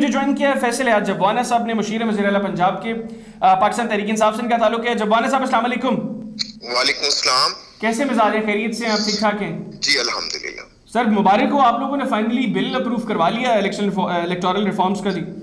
मुझे ज्वाइन किया है फैसल आज जवाना साहब ने, मुशीर वज़ीर आला पंजाब के, पाकिस्तान तहरीक इंसाफ से इनका ताल्लुक है। जवाना साहब अस्सलाम वालेकुम। वालेकुम अस्सलाम। कैसे मिजाज है, खैरियत से, आप ठीक ठाक हैं? जी अल्हम्दुलिल्लाह। सर मुबारक हो, आप लोगों ने फाइनली बिल अप्रूव करवा लिया इलेक्टोरल रिफॉर्म्स का। जी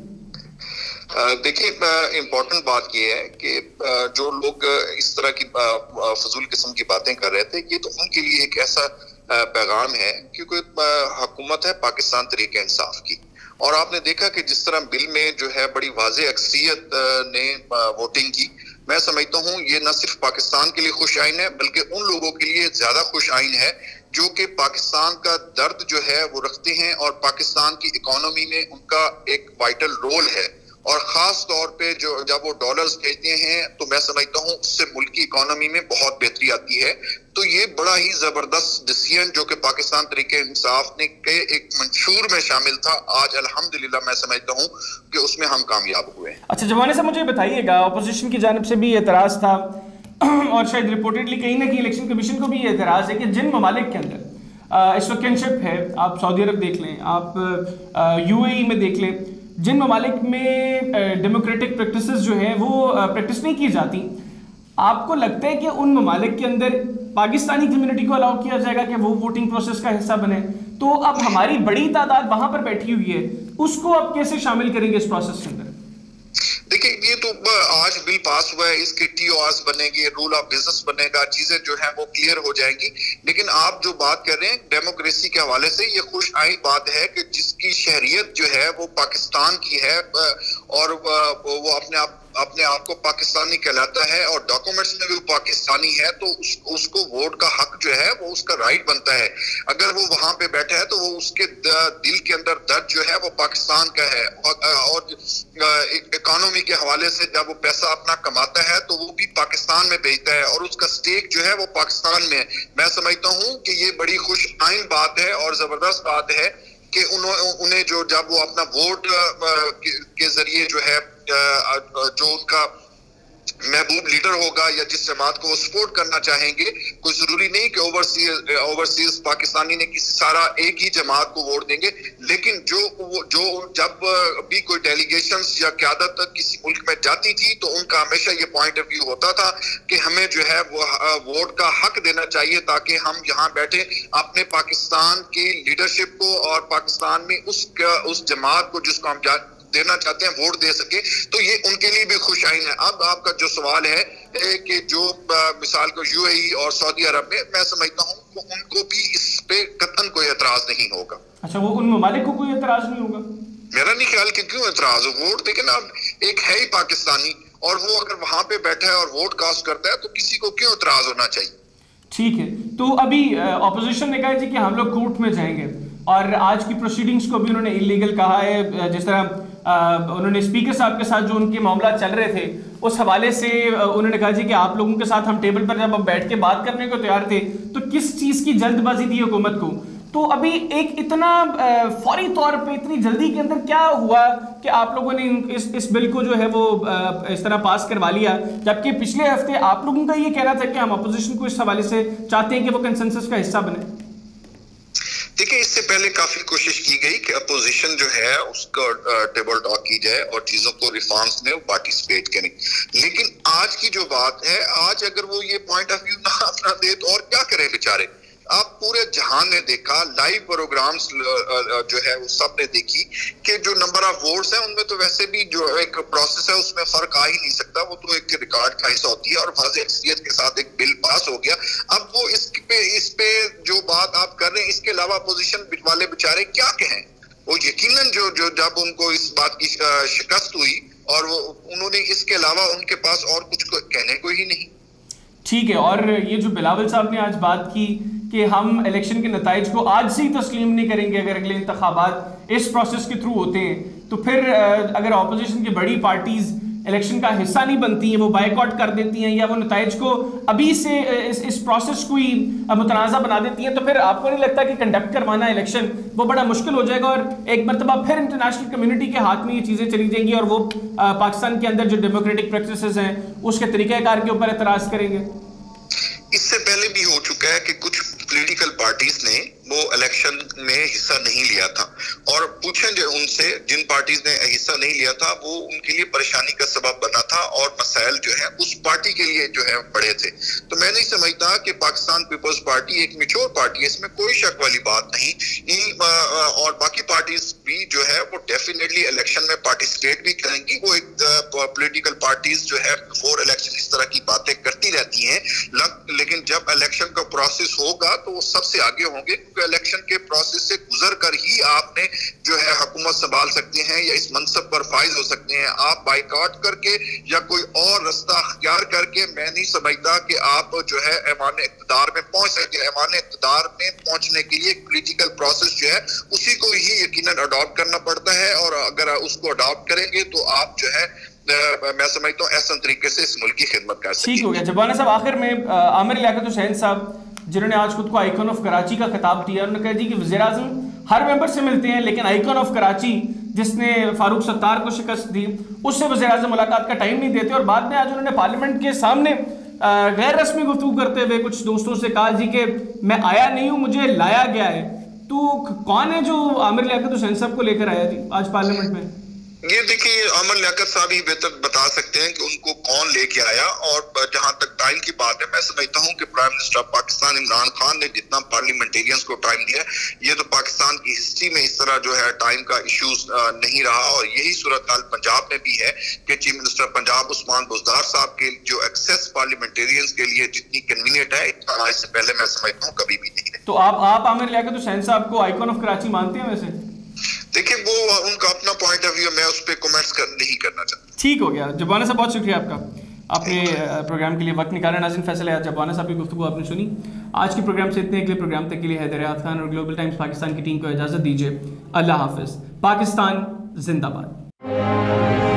देखिए, इम्पोर्टेंट बात यह है कि जो लोग इस तरह की फजूल किस्म की बातें कर रहे थे, ये तो उनके लिए एक ऐसा पैगाम है क्योंकि हुकूमत है पाकिस्तान तहरीक इंसाफ की, और आपने देखा कि जिस तरह बिल में जो है बड़ी वाज़ेह अक्सरियत ने वोटिंग की। मैं समझता हूँ ये न सिर्फ पाकिस्तान के लिए खुश आइन है बल्कि उन लोगों के लिए ज्यादा खुश आइन है जो कि पाकिस्तान का दर्द जो है वो रखते हैं और पाकिस्तान की इकोनॉमी में उनका एक वाइटल रोल है। और खास तौर पे जो जब वो डॉलर्स भेजते हैं तो मैं समझता हूँ उससे मुल्क की इकोनॉमी में बहुत बेहतरी आती है। तो ये बड़ा ही जबरदस्त डिसीजन जो कि पाकिस्तान तहरीक इंसाफ ने के एक मंशूर में शामिल था, आज अल्हम्दुलिल्लाह मैं समझता हूँ कि उसमें हम कामयाब हुए। अच्छा जवाने से मुझे बताइएगा, अपोजिशन की जानिब से भी एतराज था और शायद रिपोर्टेडली कहीं ना कहीं इलेक्शन कमीशन को भी एतराज है कि जिन ममालिक के अंदर इस वक्त किनशिप है, आप सऊदी अरब देख लें, आप UAE में देख लें, जिन ममालिक में डेमोक्रेटिक प्रैक्टिसेस जो है वो प्रैक्टिस नहीं की जाती, आपको लगता है कि उन ममालिक के अंदर पाकिस्तानी कम्युनिटी को अलाउ किया जाएगा कि वो वोटिंग प्रोसेस का हिस्सा बने? तो अब हमारी बड़ी तादाद वहां पर बैठी हुई है, उसको आप कैसे शामिल करेंगे इस प्रोसेस के अंदर? देखिए, ये तो आज बिल पास हुआ है, इसके TORs बनेंगे, रूल ऑफ बिजनेस बनेगा, चीजें जो है वो क्लियर हो जाएंगी। लेकिन आप जो बात कर रहे हैं डेमोक्रेसी के हवाले से, ये खुश आइन बात है कि जिसकी शहरियत जो है वो पाकिस्तान की है और वो अपने आप को पाकिस्तानी कहलाता है और डॉक्यूमेंट्स में भी वो पाकिस्तानी है, तो उसको वोट का हक जो है वो उसका राइट बनता है। अगर वो वहां पे बैठा है तो वो उसके दिल के अंदर दर्द जो है वो पाकिस्तान का है। और इकोनॉमी के हवाले से जब वो पैसा अपना कमाता है तो वो भी पाकिस्तान में भेजता है और उसका स्टेक जो है वो पाकिस्तान में है। मैं समझता हूँ कि ये बड़ी खुश आइन बात है और जबरदस्त बात है कि उन्हें जो जब वो अपना वोट के जरिए जो है जो उनका महबूब लीडर होगा या जिस जमात को वो सपोर्ट करना चाहेंगे, कोई जरूरी नहीं कि ओवरसीज पाकिस्तानी ने किसी सारा एक ही जमात को वोट देंगे, लेकिन जो जब भी कोई डेलीगेशंस या क़यादत किसी मुल्क में जाती थी तो उनका हमेशा ये पॉइंट ऑफ व्यू होता था कि हमें जो है वो वोट का हक देना चाहिए ताकि हम यहाँ बैठे अपने पाकिस्तान की लीडरशिप को और पाकिस्तान में उस जमात को जिसको हम देना चाहते हैं वोट दे सके। तो ये उनके लिए भी खुश आइन है। अब आपका जो सवाल है कि जो मिसाल को UAE और सऊदी अरब में, मैं समझता हूँ कि उनको भी इस पे कतन कोई एतराज नहीं होगा। अच्छा, वो उन ममालिक को कोई एतराज नहीं होगा? मेरा नहीं ख्याल कि क्यों एतराज हो। वोट देखे ना, एक है ही पाकिस्तानी और वो अगर वहां पे बैठा है और वोट कास्ट करता है तो किसी को क्यों एतराज होना चाहिए? ठीक है, तो अभी ऑपोजिशन ने कहा जी कि हम लोग कोर्ट में जाएंगे और आज की प्रोसीडिंग्स को भी उन्होंने इलीगल कहा है। जिस तरह उन्होंने स्पीकर साहब के साथ जो उनके मामला चल रहे थे उस हवाले से उन्होंने कहा जी कि आप लोगों के साथ हम टेबल पर जब हम बैठ के बात करने को तैयार थे तो किस चीज़ की जल्दबाजी थी हुकूमत को? तो अभी एक इतना फौरी तौर पे इतनी जल्दी के अंदर क्या हुआ कि आप लोगों ने इस बिल को जो है वो इस तरह पास करवा लिया, जबकि पिछले हफ्ते आप लोगों का ये कहना था कि हम अपोजिशन को इस हवाले से चाहते हैं कि वो कंसेंसस का हिस्सा बने? देखिए, इससे पहले काफी कोशिश की गई कि अपोजिशन जो है उसको टेबल टॉक की जाए और चीजों को रिफॉर्म्स में पार्टिसिपेट करें, लेकिन आज की जो बात है, आज अगर वो ये पॉइंट ऑफ व्यू ना अपना दे तो और क्या करें बेचारे। आप पूरे जहान ने देखा, लाइव प्रोग्राम्स जो है वो सब ने देखी कि जो नंबर ऑफ वोट्स हैं उनमें तो वैसे भी जो एक प्रोसेस है उसमें फर्क आ ही नहीं सकता, वो तो एक रिकॉर्ड का हिस्सा होती है और वाज़ेह अक्सरियत के साथ एक बिल पास हो गया। अब वो इस पे जो बात आप कर रहे हैं, इसके अलावा अपोजिशन वाले बेचारे क्या कहें? वो यकीनन जो जब उनको इस बात की शिकस्त हुई और वो उन्होंने इसके अलावा उनके पास और कुछ कहने को ही नहीं। ठीक है, और ये जो बिलावल साहब ने आज बात की कि हम इलेक्शन के नताइज को आज से ही तस्लीम नहीं करेंगे अगर अगले इंतखाबात इस प्रोसेस के थ्रू होते हैं, तो फिर अगर अपोजिशन की बड़ी पार्टीज इलेक्शन का हिस्सा नहीं बनती हैं, वो बायकॉट कर देती हैं या वो नताइज को अभी से इस प्रोसेस को ही मुतनाज़ा बना देती हैं, तो फिर आपको नहीं लगता कि कंडक्ट करवाना इलेक्शन वो बड़ा मुश्किल हो जाएगा और एक मरतबा फिर इंटरनेशनल कम्युनिटी के हाथ में ये चीज़ें चली जाएंगी और वो पाकिस्तान के अंदर जो डेमोक्रेटिक प्रैक्टिसेस हैं उसके तरीक़ाकार के ऊपर एतराज़ करेंगे? इससे पहले भी हो चुका है कि कुछ पॉलिटिकल पार्टीज ने वो इलेक्शन में हिस्सा नहीं लिया था। और पूछें जो उनसे, जिन पार्टीज ने हिस्सा नहीं लिया था वो उनके लिए परेशानी का सबब बना था और मसाइल जो है उस पार्टी के लिए जो है बड़े थे। तो मैं नहीं समझता कि पाकिस्तान पीपल्स पार्टी एक मैच्योर पार्टी है, इसमें कोई शक वाली बात नहीं। और बाकी पार्टीज भी जो है वो डेफिनेटली इलेक्शन में पार्टिसिपेट भी करेंगी। वो एक पॉलिटिकल पार्टीज जो है बिफोर इलेक्शन इस तरह की बातें करती रहती हैं, लेकिन जब इलेक्शन का प्रोसेस होगा तो वो सबसे आगे होंगे, क्योंकि इलेक्शन के प्रोसेस से गुजर कर ही आपने जो है हुकूमत संभाल सकते हैं या इस मनसब पर फाइज हो सकते हैं। आप बाइकआउट करके या कोई और रास्ता अख्तियार करके मैं नहीं समझता कि आप जो है ऐवान इक़्तिदार में पहुंच सकते। ऐवान इक़्तिदार में पहुंचने के लिए पॉलिटिकल प्रोसेस जो है उसी को ही यकीनन अडॉप्ट करना पड़ता है, और अगर उसको अडॉप्ट करेंगे तो आप जो है मैं समझता हूँ ऐसा तरीके से इस मुल्क की खिदमत कर सकते हैं। ठीक हो गया। जबाना साहब, आखिर में आमिर लियाकत हुसैन साहब जिन्होंने आज खुद को आइकॉन ऑफ कराची का खिताब दिया, उन्होंने कहा जी कि वज़ीर आज़म हर मेंबर से मिलते हैं, लेकिन आइकॉन ऑफ कराची जिसने फारूक सत्तार को शिकस्त दी उससे वज़ीर आज़म मुलाकात का टाइम नहीं देते। और बाद में आज उन्होंने पार्लियामेंट के सामने गैर रस्मी गुफ्तगू करते हुए कुछ दोस्तों से कहा जी कि मैं आया नहीं हूँ, मुझे लाया गया है। तो कौन है जो आमिर लियाकत हुसैन साहब को लेकर आया जी आज पार्लियामेंट में? ये देखिए, आमिर लियाकत साहब ही बेहतर बता सकते हैं कि उनको कौन लेके आया। और जहां तक टाइम की बात है, मैं समझता हूं कि prime minister of Pakistan Imran Khan ने जितना पार्लियामेंटेरियंस को टाइम दिया, ये तो पाकिस्तान की हिस्ट्री में इस तरह जो है टाइम का इश्यूज नहीं रहा। और यही सूरत हाल पंजाब में भी है कि चीफ मिनिस्टर पंजाब उस्मान बुज़दार साहब के जो एक्सेस पार्लियामेंटेरियंस के लिए जितनी कन्वीनियंट है, इतना इससे पहले मैं समझता हूँ कभी भी नहीं है। तो आप आमिर लियाकत हुसैन साहब को आइकॉन ऑफ कराची मानते हैं? वैसे देखिए, वो उनका अपना पॉइंट ऑफ व्यू, मैं उस पर कमेंट्स नहीं करना चाहता। ठीक हो गया। जबाना साहब, बहुत शुक्रिया आपका, आपने प्रोग्राम के लिए वक्त निकाला। नाज़रीन, फैसल है जबाना साहब की गुफ्तगू आपने सुनी। आज के प्रोग्राम से इतने। अगले प्रोग्राम तक के लिए हैदर याद खान और ग्लोबल टाइम्स पाकिस्तान की टीम को इजाज़त दीजिए। अल्लाह हाफिज़। पाकिस्तान जिंदाबाद।